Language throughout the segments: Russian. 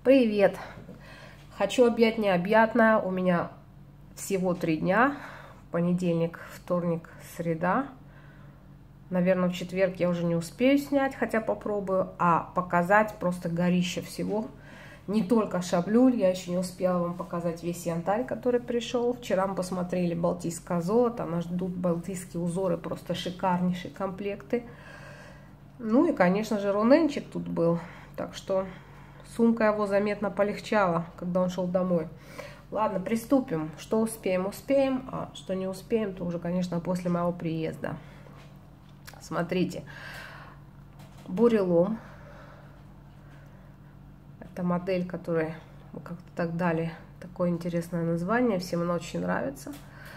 Привет! Хочу объять необъятное. У меня всего 3 дня. Понедельник, вторник, среда. Наверное, в четверг я уже не успею снять, хотя попробую. А показать просто горище всего. Не только шаблюль, я еще не успела вам показать весь янтарь, который пришел. Вчера мы посмотрели балтийское золото. Нас ждут балтийские узоры, просто шикарнейшие комплекты. Ну и, конечно же, руненчик тут был. Так что сумка его заметно полегчала, когда он шел домой. Ладно, приступим. Что успеем, успеем. А что не успеем, то уже, конечно, после моего приезда. Смотрите. Бурелом. Это модель, которой мы как-то так дали такое интересное название. Всем она очень нравится.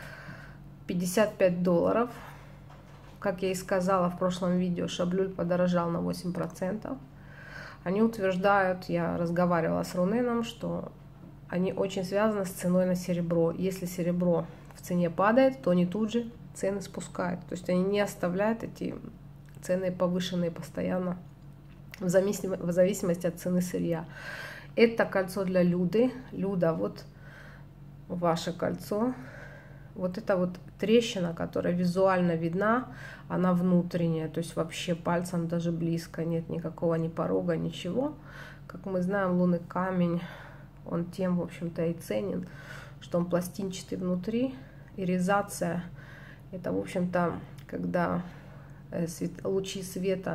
$55. Как я и сказала в прошлом видео, шаблюль подорожал на 8%. Они утверждают, я разговаривала с Руненом, что они очень связаны с ценой на серебро. Если серебро в цене падает, то они тут же цены спускают. То есть они не оставляют эти цены повышенные постоянно, в зависимости от цены сырья. Это кольцо для Люды. Люда, вот ваше кольцо. Вот эта вот трещина, которая визуально видна, она внутренняя, то есть вообще пальцем даже близко нет никакого ни порога, ничего. Как мы знаем, лунный камень, он тем, в общем-то, и ценен, что он пластинчатый внутри. Иризация — это, в общем-то, когда лучи света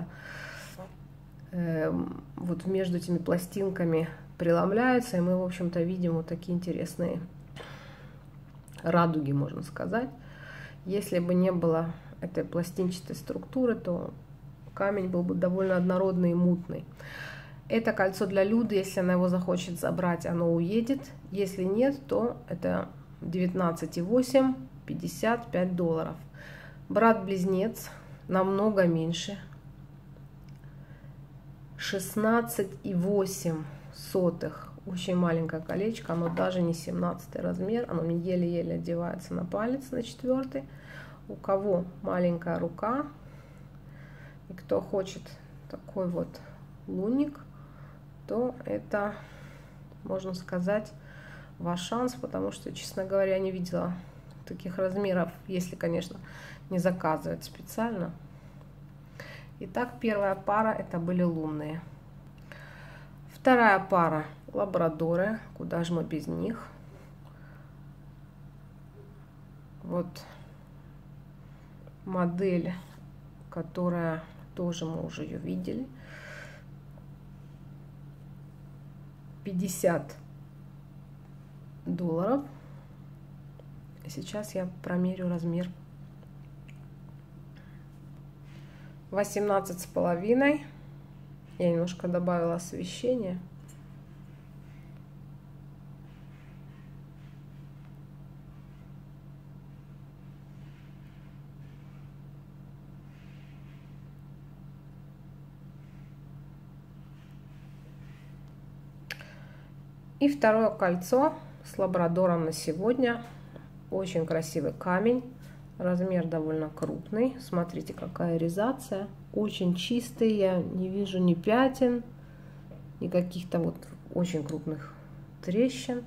вот между этими пластинками преломляются, и мы, в общем-то, видим вот такие интересные радуги, можно сказать. Если бы не было этой пластинчатой структуры, то камень был бы довольно однородный и мутный. Это кольцо для Люды, если она его захочет забрать, оно уедет. Если нет, то это 19,8, $55. Брат-близнец намного меньше. 16,8. Очень маленькое колечко, оно даже не 17 размер, оно мне еле-еле одевается на палец, на 4. У кого маленькая рука, и кто хочет такой вот лунник, то это, можно сказать, ваш шанс, потому что, честно говоря, не видела таких размеров, если, конечно, не заказывать специально. Итак, первая пара — это были лунные. Вторая пара — лабрадоры. Куда же мы без них? Вот модель, которая тоже мы уже ее видели. $50. Сейчас я промерю размер. 18,5. Я немножко добавила освещения. И второе кольцо с лабрадором на сегодня. Очень красивый камень. Размер довольно крупный. Смотрите, какая иризация. Очень чистый. Я не вижу ни пятен, ни каких-то вот очень крупных трещин.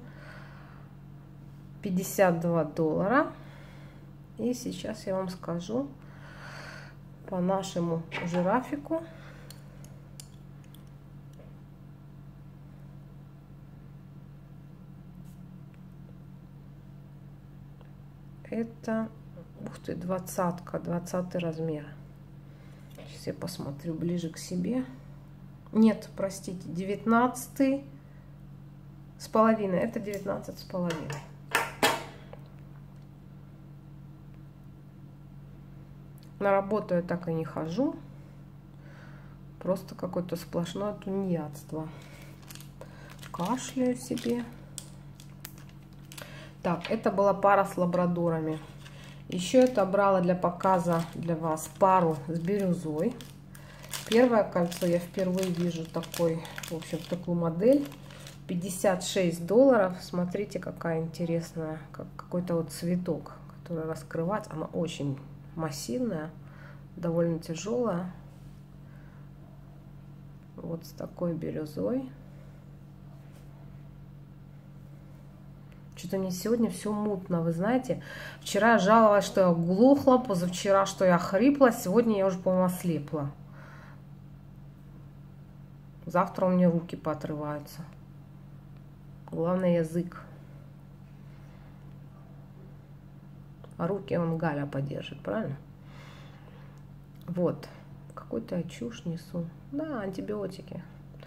$52. И сейчас я вам скажу по нашему жирафику. Это, ух ты, 20 размер. Сейчас я посмотрю ближе к себе. Нет, простите, 19,5. Это 19,5. На работу я так и не хожу. Просто какое-то сплошное тунеядство. Кашляю себе. Так, это была пара с лабрадорами. Еще это брала для показа для вас пару с бирюзой. Первое кольцо я впервые вижу такой, в общем, такую модель. $56. Смотрите, какая интересная, как какой-то вот цветок, который раскрывается. Она очень массивная, довольно тяжелая. Вот с такой бирюзой. Что-то мне сегодня все мутно, вы знаете. Вчера я жаловалась, что я глухла, позавчера, что я хрипла, сегодня я уже, по-моему, ослепла. Завтра у меня руки поотрываются. Главное, язык. А руки он Галя подержит, правильно? Вот. Какой-то я чушь несу. Да, антибиотики.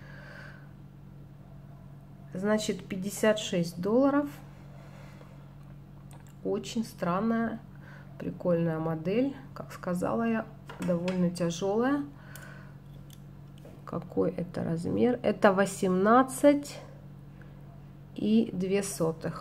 Значит, $56. Очень странная, прикольная модель. Как сказала я, довольно тяжелая. Какой это размер? Это 18,2.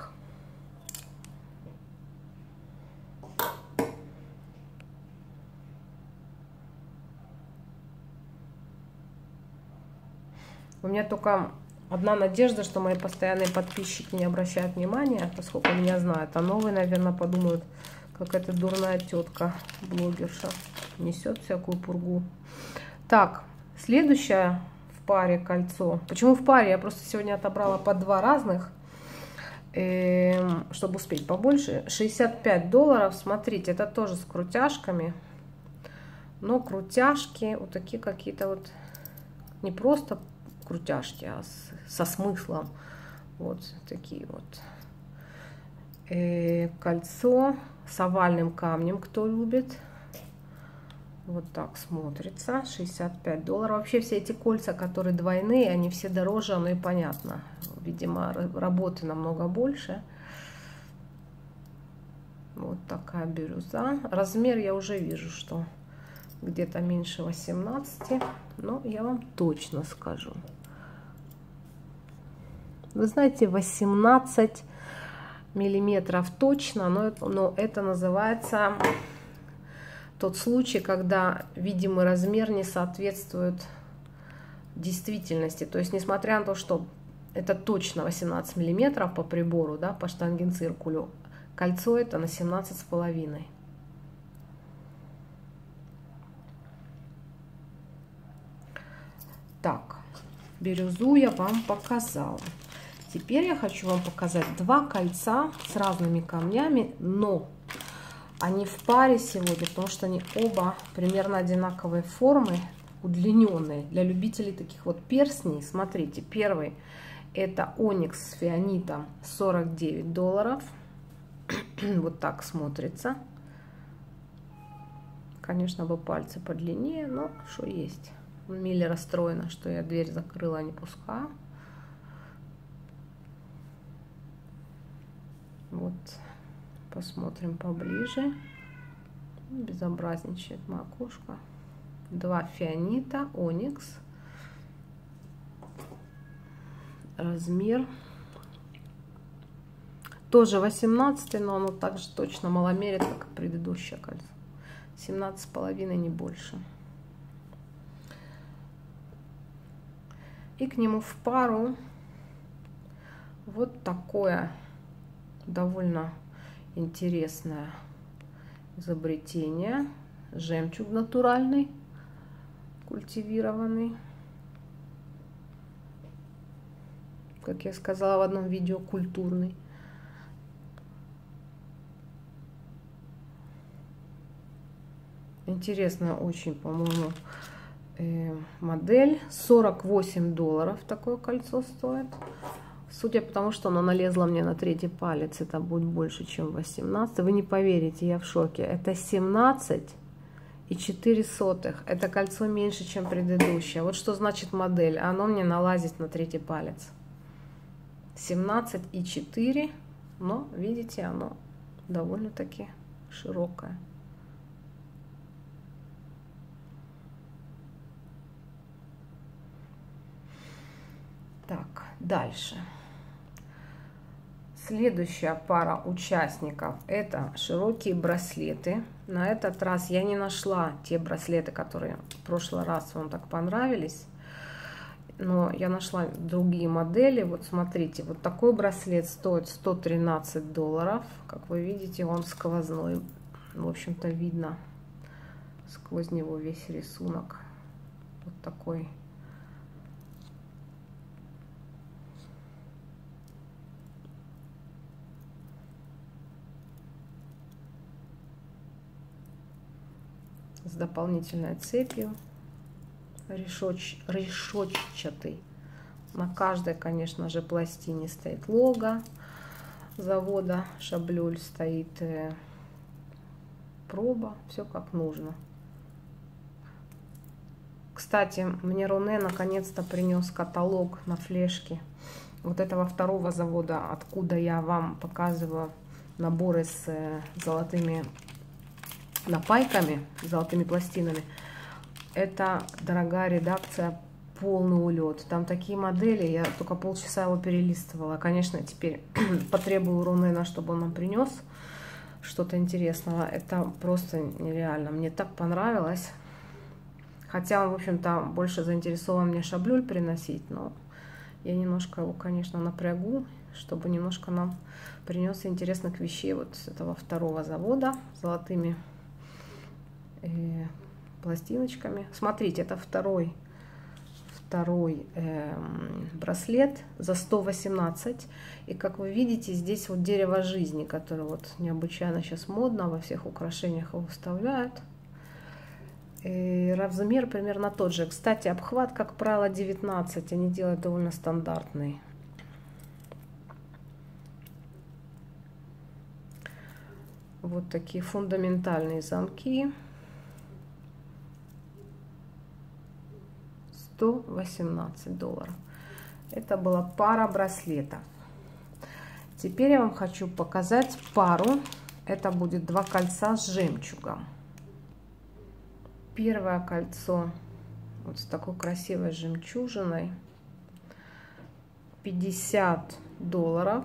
У меня только одна надежда, что мои постоянные подписчики не обращают внимания, поскольку меня знают. А новые, наверное, подумают, как эта дурная тетка, блогерша, несет всякую пургу. Так, следующее в паре кольцо. Почему в паре? Я просто сегодня отобрала по 2 разных, чтобы успеть побольше. $65. Смотрите, это тоже с крутяшками. Но крутяшки вот такие какие-то вот, не просто крутяшки, а со смыслом. Вот такие вот. Кольцо с овальным камнем, кто любит. Вот так смотрится. $65. Вообще все эти кольца, которые двойные, они все дороже, оно и понятно. Видимо, работы намного больше. Вот такая бирюза. Размер я уже вижу, что где-то меньше 18. Но я вам точно скажу. Вы знаете, 18 миллиметров точно, но это называется тот случай, когда видимый размер не соответствует действительности. То есть, несмотря на то, что это точно 18 миллиметров по прибору, да, по штангенциркулю, кольцо это на 17,5. Так, бирюзу я вам показала. Теперь я хочу вам показать 2 кольца с разными камнями, но они в паре сегодня, потому что они оба примерно одинаковой формы, удлиненные. Для любителей таких вот перстней, смотрите, первый это оникс с фианитом, $49. Вот так смотрится. Конечно, бы пальцы подлиннее, но что есть. Милли расстроена, что я дверь закрыла, а не пускаю. Вот, посмотрим поближе. Безобразничает моя кошка. 2 фианита, оникс. Размер тоже 18, но оно также точно маломерит, как и предыдущее кольцо. 17,5, не больше. И к нему в пару вот такое довольно интересное изобретение. Жемчуг натуральный, культивированный. Как я сказала в одном видео, культурный. Интересная очень, по-моему, модель. $48 такое кольцо стоит. Судя по тому, что оно налезло мне на 3-й палец, это будет больше, чем 18. Вы не поверите, я в шоке. Это 17,4. Это кольцо меньше, чем предыдущее. Вот что значит модель. Оно мне налазит на 3-й палец. 17,4. Но, видите, оно довольно-таки широкое. Так, дальше. Следующая пара участников – это широкие браслеты. На этот раз я не нашла те браслеты, которые в прошлый раз вам так понравились. Но я нашла другие модели. Вот смотрите, вот такой браслет стоит $113. Как вы видите, он сквозной. В общем-то, видно сквозь него весь рисунок. Вот такой. с дополнительной цепью, решетчатый. На каждой, конечно же, пластине стоит лого завода Шаблюль, стоит проба, все как нужно. Кстати, мне Руне наконец-то принес каталог на флешке вот этого второго завода, откуда я вам показываю наборы с золотыми напайками, золотыми пластинами. Это дорогая редакция, полный улет. Там такие модели, я только полчаса его перелистывала. Конечно, теперь потребую Рунена, чтобы он нам принес что-то интересного. Это просто нереально. Мне так понравилось. Хотя он, в общем-то, больше заинтересован мне Шаблюль приносить, но я немножко его, конечно, напрягу, чтобы немножко нам принес интересных вещей вот с этого второго завода с золотыми пластиночками. Смотрите, это второй браслет за 118. И как вы видите, здесь вот дерево жизни, которое вот необычайно сейчас модно, во всех украшениях его вставляют. И размер примерно тот же. Кстати, обхват, как правило, 19. Они делают довольно стандартный. Вот такие фундаментальные замки. 118 долларов. Это была пара браслетов. Теперь я вам хочу показать пару. Это будет 2 кольца с жемчугом. Первое кольцо вот с такой красивой жемчужиной. 50 долларов.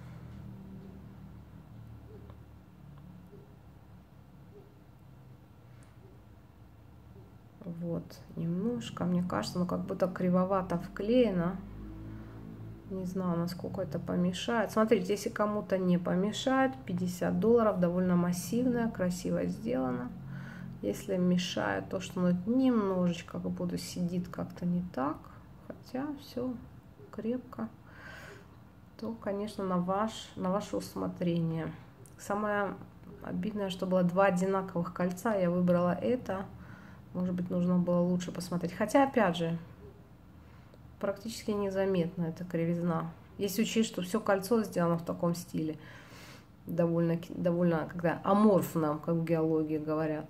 Вот, немножко, мне кажется, ну как будто кривовато вклеено. Не знаю, насколько это помешает. Смотрите, если кому-то не помешает, 50 долларов, довольно массивная, красиво сделано. Если мешает то, что оно немножечко как будто сидит как-то не так, хотя все крепко, то, конечно, на ваше усмотрение. Самое обидное, что было 2 одинаковых кольца, я выбрала это. Может быть, нужно было лучше посмотреть. Хотя, опять же, практически незаметна эта кривизна. Если учесть, что все кольцо сделано в таком стиле, довольно когда аморфном, как в геологии говорят.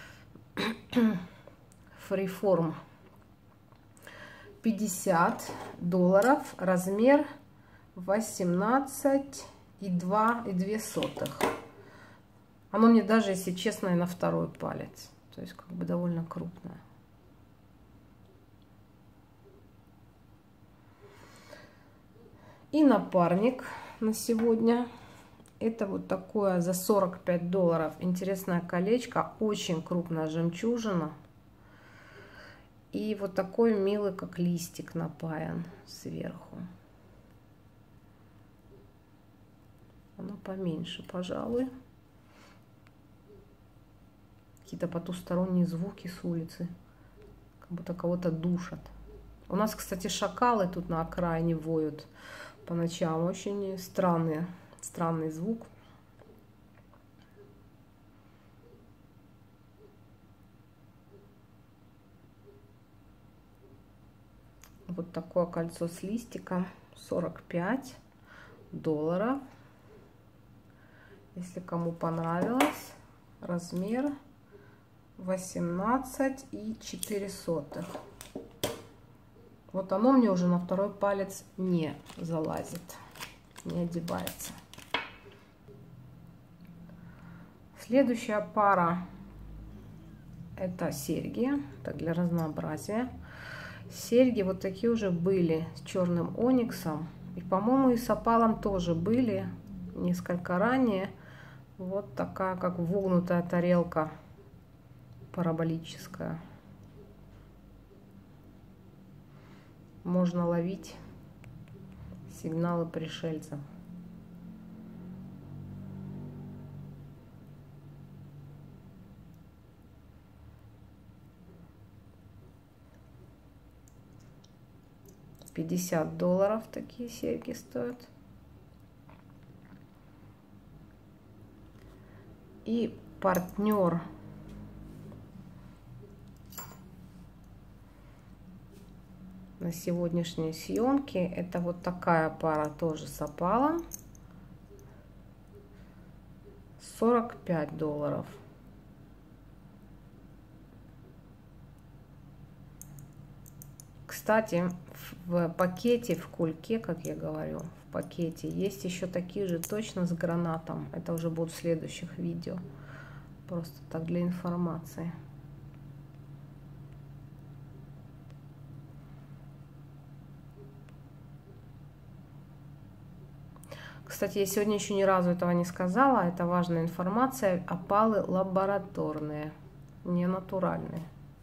Фриформ. 50 долларов, размер 18,2. Оно мне даже, если честно, и на второй палец. То есть как бы довольно крупное. И напарник на сегодня. Это вот такое за 45 долларов. Интересное колечко. Очень крупная жемчужина. И вот такой милый, как листик, напаян сверху. Оно поменьше, пожалуй. Какие-то потусторонние звуки с улицы. Как будто кого-то душат. У нас, кстати, шакалы тут на окраине воют по ночам. Очень странный звук. Вот такое кольцо с листиком. 45 долларов. Если кому понравилось, размер 18,4. Вот оно мне уже на второй палец не залазит, не одевается. Следующая пара — это серьги, так для разнообразия. Серьги вот такие уже были с черным ониксом. И, по-моему, и с опалом тоже были несколько ранее. Вот такая, как вогнутая тарелка параболическая. Можно ловить сигналы пришельцев. $50 такие серьги стоят. И партнер на сегодняшней съемке. Это вот такая пара тоже с опалом. $45. Кстати, в пакете, в кульке, как я говорю, в пакете есть еще такие же точно с гранатом. Это уже будут в следующих видео. Просто так для информации. Кстати, я сегодня еще ни разу этого не сказала. Это важная информация. Опалы лабораторные, не натуральные.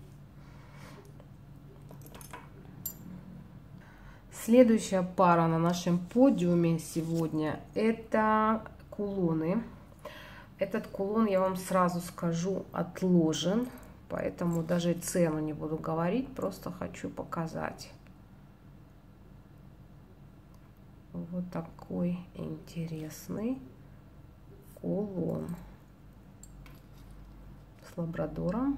Следующая пара на нашем подиуме сегодня это кулоны. Этот кулон, я вам сразу скажу, отложен. Поэтому даже цену не буду говорить. Просто хочу показать. Вот такой интересный кулон с лабрадором.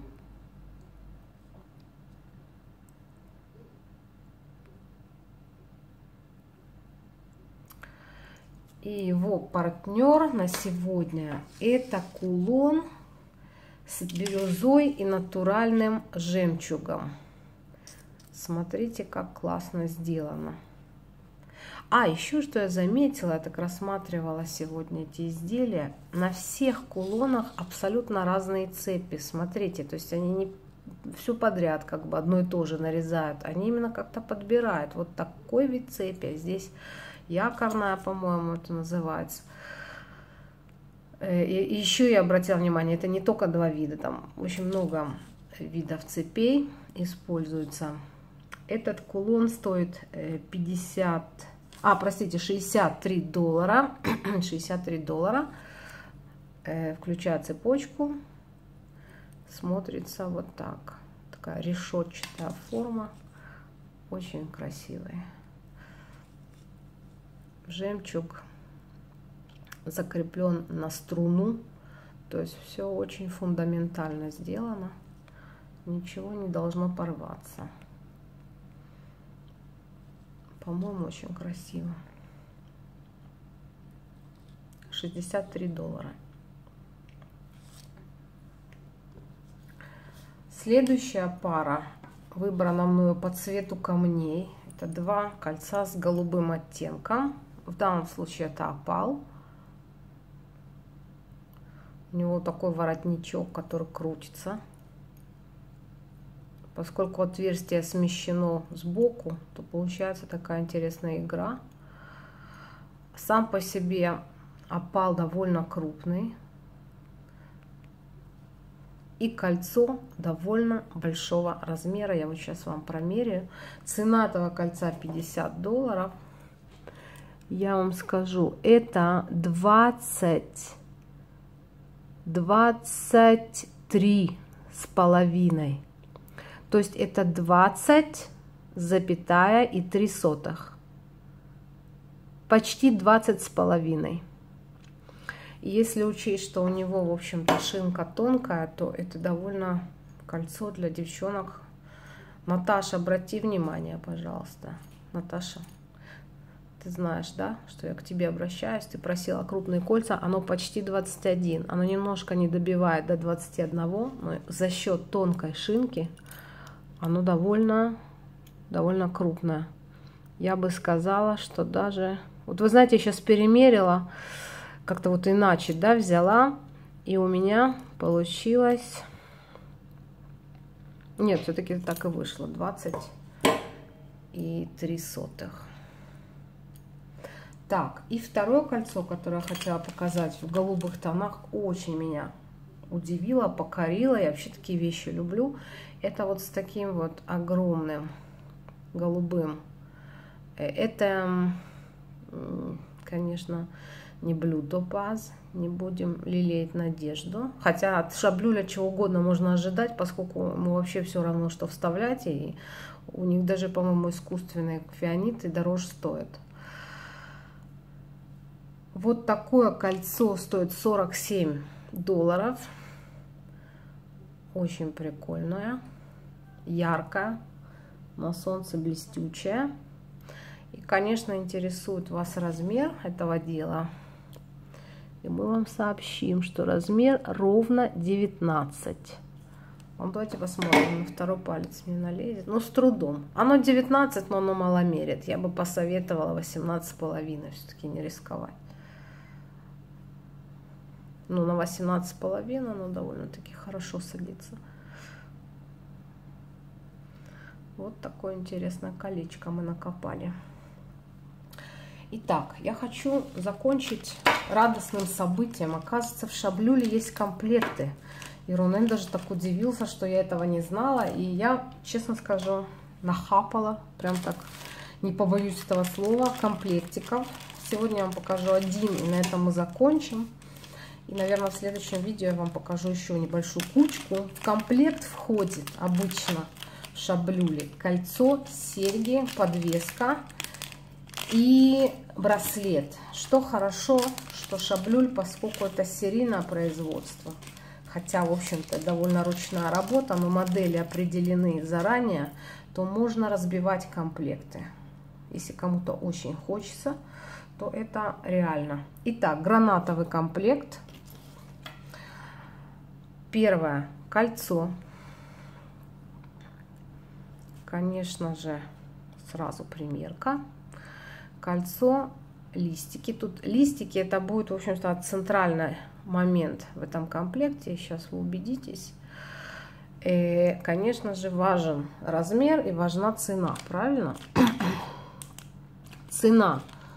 И его партнер на сегодня это кулон с бирюзой и натуральным жемчугом. Смотрите, как классно сделано. А, еще что я заметила, я так рассматривала сегодня эти изделия. На всех кулонах абсолютно разные цепи. Смотрите, то есть они не все подряд как бы одно и то же нарезают. Они именно как-то подбирают. Вот такой вид цепи. Здесь якорная, по-моему, это называется. И еще я обратила внимание, это не только два вида. Там очень много видов цепей используется. Этот кулон стоит 63 доллара. 63 доллара. Включая цепочку. Смотрится вот так. Такая решетчатая форма. Очень красивая. Жемчуг закреплен на струну. То есть все очень фундаментально сделано. Ничего не должно порваться. По-моему, очень красиво. 63 доллара. Следующая пара выбрана мною по цвету камней. Это два кольца с голубым оттенком. В данном случае это опал. У него такой воротничок, который крутится. Поскольку отверстие смещено сбоку, то получается такая интересная игра. Сам по себе опал довольно крупный. И кольцо довольно большого размера. Я вот сейчас вам промеряю. Цена этого кольца 50 долларов. Я вам скажу, это 23 с половиной. То есть это 20,3. Почти 20 с половиной. Если учесть, что у него, в общем-то, шинка тонкая, то это довольно кольцо для девчонок. Наташа, обрати внимание, пожалуйста. Наташа, ты знаешь, да, что я к тебе обращаюсь. Ты просила крупные кольца, оно почти 21. Оно немножко не добивает до 21, но за счет тонкой шинки оно довольно крупное. Я бы сказала, что даже... Вот вы знаете, я сейчас перемерила, как-то вот иначе, да, взяла, и у меня получилось... Нет, все-таки так и вышло. 20,3. Так, и второе кольцо, которое я хотела показать в голубых тонах, очень меня удивило, покорило. Я вообще такие вещи люблю. Это вот с таким вот огромным голубым. Это, конечно, не блю-топаз. Не будем лелеять надежду. Хотя от шаблюля чего угодно можно ожидать, поскольку ему вообще все равно, что вставлять. И у них даже, по-моему, искусственные фианиты дороже стоят. Вот такое кольцо стоит 47 долларов. Очень прикольное, яркое, на солнце блестючая. И, конечно, интересует вас размер этого дела. И мы вам сообщим, что размер ровно 19. Вот давайте посмотрим, на второй палец мне налезет. Ну, с трудом. Оно 19, но оно мало мерит. Я бы посоветовала 18,5, все-таки не рисковать. Ну, на 18,5 оно довольно-таки хорошо садится. Вот такое интересное колечко мы накопали. Итак, я хочу закончить радостным событием. Оказывается, в Шаблюле есть комплекты. И Рунен даже так удивился, что я этого не знала. И я, честно скажу, нахапала, прям так, не побоюсь этого слова, комплектиков. Сегодня я вам покажу один, и на этом мы закончим. И, наверное, в следующем видео я вам покажу еще небольшую кучку. В комплект входит обычно в Шаблюле кольцо, серьги, подвеска и браслет. Что хорошо, что Шаблюль, поскольку это серийное производство, хотя, в общем-то, довольно ручная работа, но модели определены заранее, то можно разбивать комплекты. Если кому-то очень хочется, то это реально. Итак, гранатовый комплект. Первое — кольцо. Конечно же, сразу примерка. Кольцо, листики. Тут листики — это будет, в общем-то, центральный момент в этом комплекте. Сейчас вы убедитесь. И, конечно же, важен размер и важна цена, правильно? Цена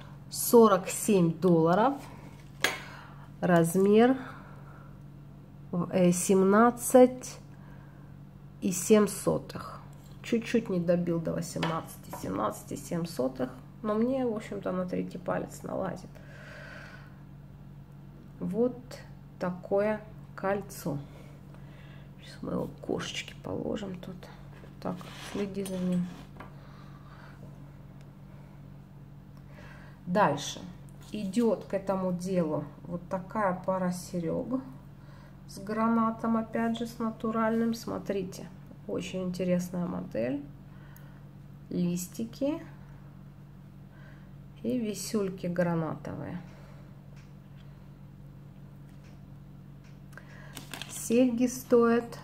$47. Размер 17,7. Чуть-чуть не добил до 18. 17,7. Но мне, в общем-то, на третий палец налазит. Вот такое кольцо. Сейчас мы его кошечки положим тут. Так, следи за ним. Дальше идет к этому делу вот такая пара серег с гранатом, опять же, с натуральным. Смотрите, очень интересная модель. Листики и висюльки гранатовые. Серьги стоят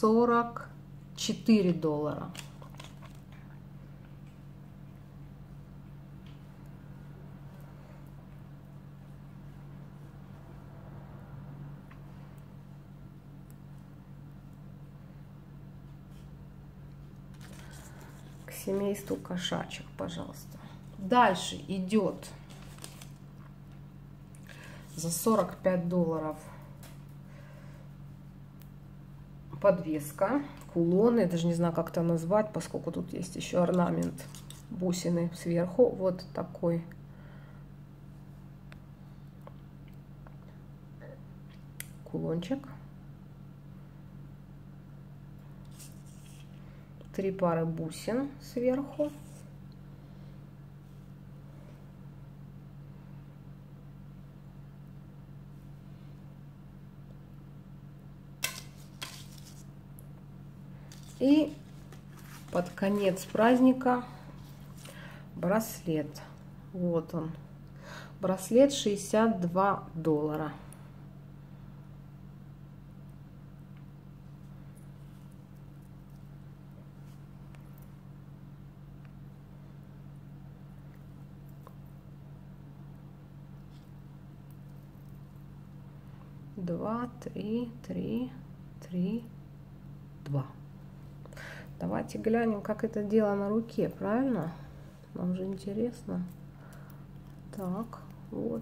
$44. К семейству кошачек, пожалуйста. Дальше идет за $45 подвеска, кулоны, я даже не знаю, как это назвать, поскольку тут есть еще орнамент, бусины сверху. Вот такой кулончик. 3 пары бусин сверху. И под конец праздника браслет. Вот он. Браслет $62. Два, три, три, три, два. Давайте глянем, как это дело на руке, правильно? Нам же интересно. Так, вот.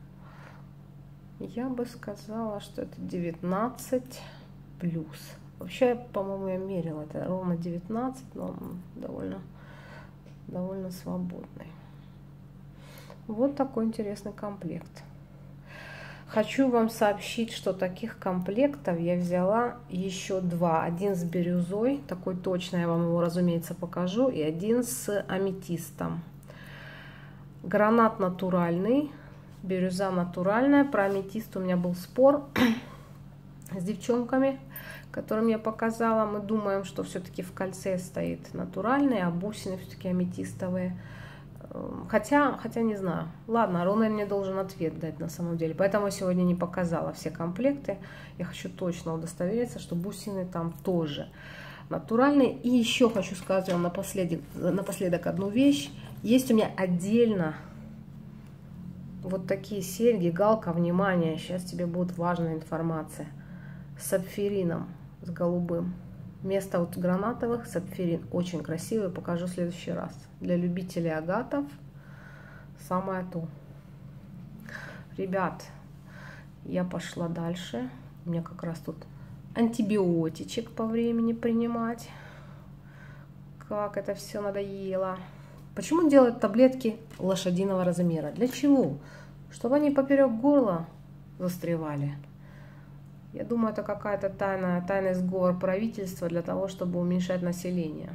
Я бы сказала, что это 19 плюс. Вообще, по-моему, я мерила, это ровно 19, но он довольно свободный. Вот такой интересный комплект. Хочу вам сообщить, что таких комплектов я взяла еще 2. Один с бирюзой, такой точно, я вам его, разумеется, покажу. И один с аметистом. Гранат натуральный, бирюза натуральная. Про аметист у меня был спор. с девчонками, которым я показала. Мы думаем, что все-таки в кольце стоит натуральный, а бусины все-таки аметистовые. Хотя не знаю. Ладно, Рунен мне должен ответ дать на самом деле. Поэтому я сегодня не показала все комплекты. Я хочу точно удостовериться, что бусины там тоже натуральные. И еще хочу сказать вам напоследок одну вещь. Есть у меня отдельно вот такие серьги. Галка, внимание, сейчас тебе будет важная информация. С сапфирином, с голубым. Вместо вот гранатовых сапфирин. Очень красивый, покажу в следующий раз. Для любителей агатов самое то. Ребят, я пошла дальше. У меня как раз тут антибиотичек по времени принимать. Как это все надоело. Почему делают таблетки лошадиного размера? Для чего? Чтобы они поперек горла застревали. Я думаю, это какая-то тайный сговор правительства для того, чтобы уменьшать население.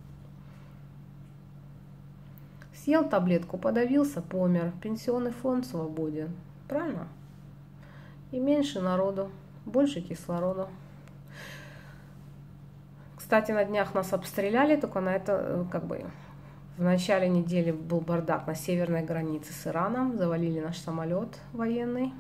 Съел таблетку, подавился, помер. Пенсионный фонд свободен. Правильно? И меньше народу, больше кислорода. Кстати, на днях нас обстреляли, только на это, как бы, в начале недели был бардак на северной границе с Ираном. Завалили наш самолет военный.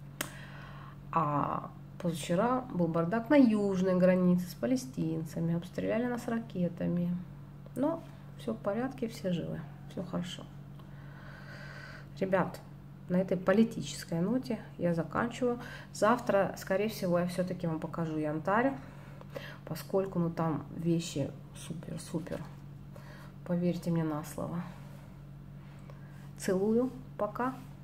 А позавчера был бардак на южной границе с палестинцами. Обстреляли нас ракетами. Но все в порядке, все живы. Все хорошо. Ребят, на этой политической ноте я заканчиваю. Завтра, скорее всего, я все-таки вам покажу янтарь. Поскольку, ну, там вещи супер-супер. Поверьте мне на слово. Целую. Пока.